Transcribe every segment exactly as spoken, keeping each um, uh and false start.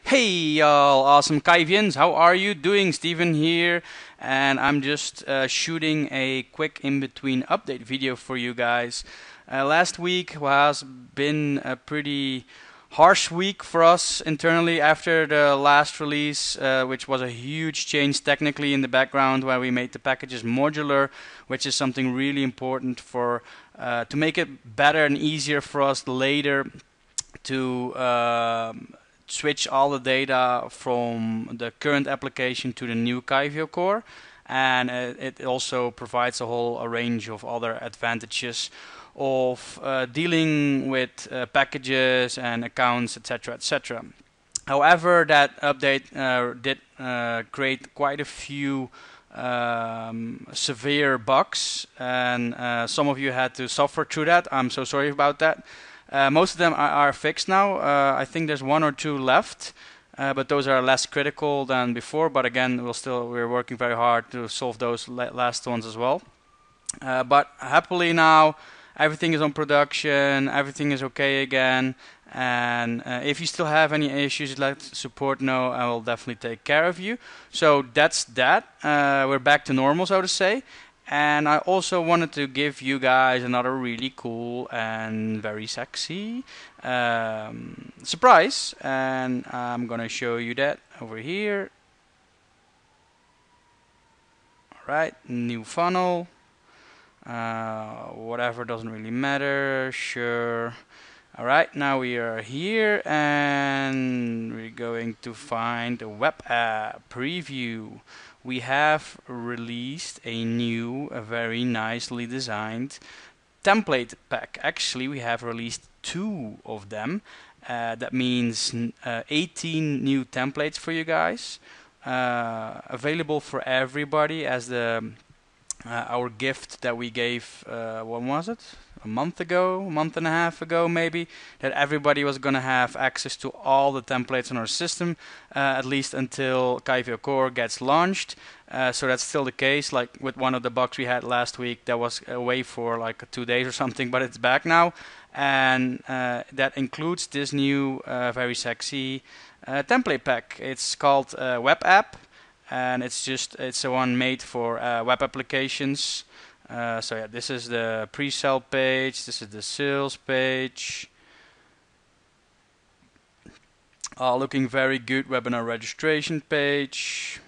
Hey y'all, awesome Kaivians, how are you doing? Steven here, and I'm just uh, shooting a quick in-between update video for you guys. Uh, last week has been a pretty harsh week for us internally after the last release, uh, which was a huge change technically in the background where we made the packages modular, which is something really important for uh, to make it better and easier for us later to um, switch all the data from the current application to the new Kaivio core, and uh, it also provides a whole a range of other advantages of uh, dealing with uh, packages and accounts, etc, etc. However, that update uh, did uh, create quite a few um, severe bugs, and uh, some of you had to suffer through that. I'm so sorry about that. Uh, most of them are, are fixed now. Uh, I think there's one or two left, uh, but those are less critical than before. But again, we'll still we're working very hard to solve those la last ones as well. Uh, but happily now, everything is on production. Everything is okay again. And uh, if you still have any issues, let support know. I will definitely take care of you. So that's that. Uh, we're back to normal, so to say. And I also wanted to give you guys another really cool and very sexy um, surprise, and I'm gonna show you that over here. Alright, new funnel, uh, whatever, doesn't really matter, sure. Alright, now we are here and we're going to find a web app preview. We have released a new, a very nicely designed template pack. Actually, we have released two of them. Uh, that means uh, eighteen new templates for you guys, uh, available for everybody as the uh, our gift that we gave. Uh, when was it? A month ago, a month and a half ago maybe, that everybody was going to have access to all the templates in our system, uh, at least until Kaivio Core gets launched. Uh, so that's still the case. Like with one of the bugs we had last week, that was away for like two days or something, but it's back now. And uh, that includes this new uh, very sexy uh, template pack. It's called uh, Web App, and it's just it's the one made for uh, web applications. Uh, so yeah, this is the pre-sale page, this is the sales page. Uh, looking very good. Webinar registration page.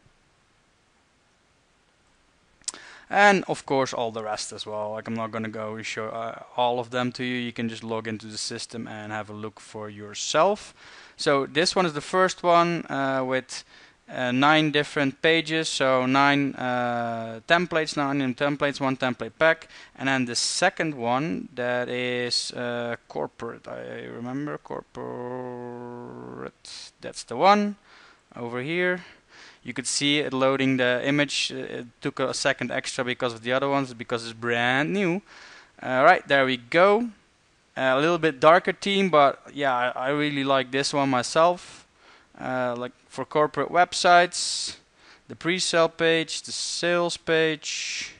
And of course all the rest as well. Like I'm not gonna go show uh, all of them to you. You can just log into the system and have a look for yourself. So this one is the first one uh, with Uh, nine different pages, so nine uh, templates, nine templates, one template pack, and then the second one that is uh, corporate. I remember corporate. That's the one over here. You could see it loading the image. It took a second extra because of the other ones, because it's brand new. All right, there we go. Uh, a little bit darker theme, but yeah, I, I really like this one myself. Uh, like for corporate websites, the pre-sale page, the sales page.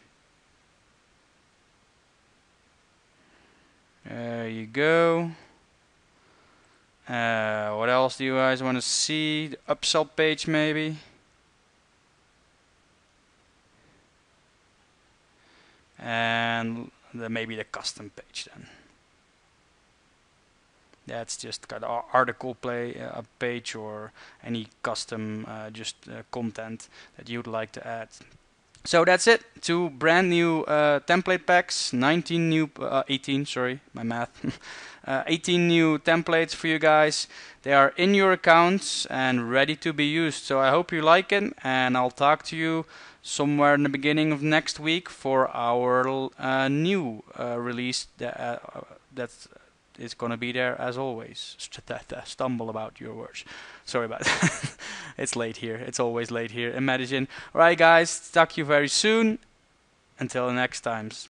There you go. Uh, what else do you guys want to see? The upsell page maybe. And the, maybe the custom page then. That's just kind of article play uh, page or any custom uh, just uh, content that you'd like to add. So that's it. Two brand new uh, template packs, nineteen new, uh, eighteen, sorry, my math. uh, eighteen new templates for you guys. They are in your accounts and ready to be used. So I hope you like it, and I'll talk to you somewhere in the beginning of next week for our uh, new uh, release that, uh, that's is going to be there as always. Stumble about your words. Sorry about that. It's late here. It's always late here in Medellin. Alright guys, talk to you very soon. Until the next times.